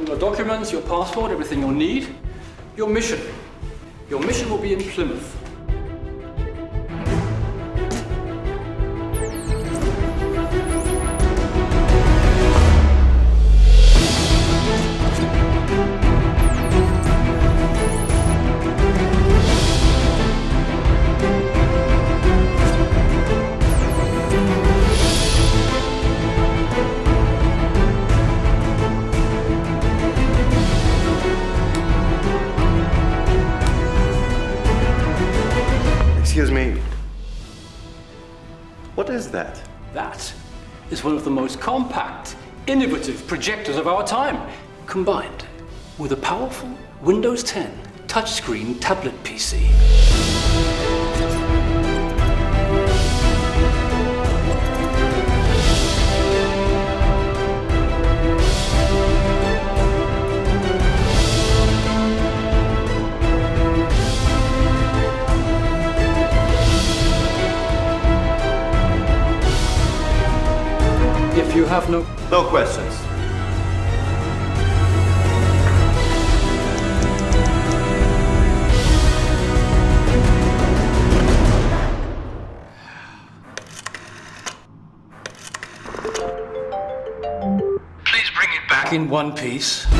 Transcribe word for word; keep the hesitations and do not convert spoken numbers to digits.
your documents, your passport, everything you'll need. Your mission. Your mission will be in Plymouth. Excuse me. What is that? That is one of the most compact, innovative projectors of our time, combined with a powerful Windows ten touchscreen tablet P C. If you have no... No questions. Please bring it back in one piece.